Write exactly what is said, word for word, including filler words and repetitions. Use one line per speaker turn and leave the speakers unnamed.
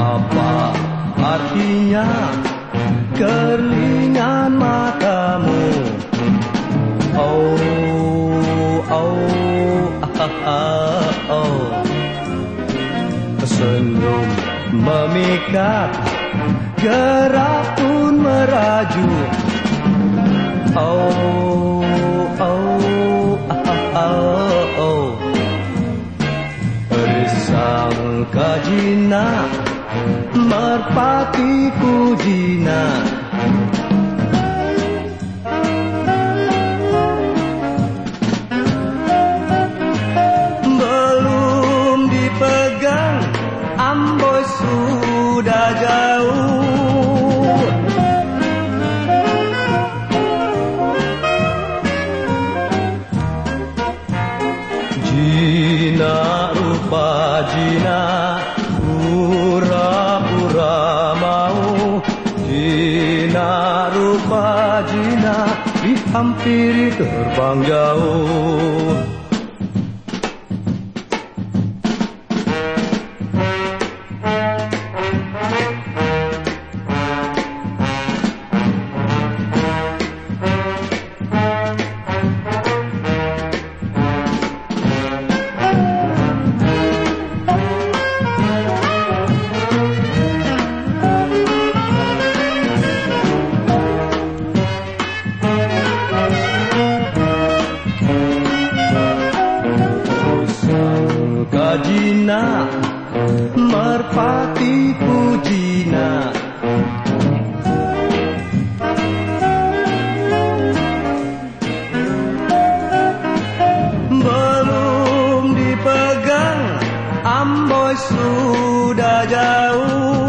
Apa artinya kerlingan matamu? Oh, oh, ah, ah, oh. Senyum memikat, gerak pun merajuk. Oh, oh, ah, ah, oh. Risangka jinak, merpatiku jinak. Belum dipegang, amboi sudah jauh. Jinak rupa jinak, pura-pura mau. Jinak rupa jinak, dihampiri terbang jauh. Jinak, merpatiku jinak. Belum dipegang, amboi sudah jauh.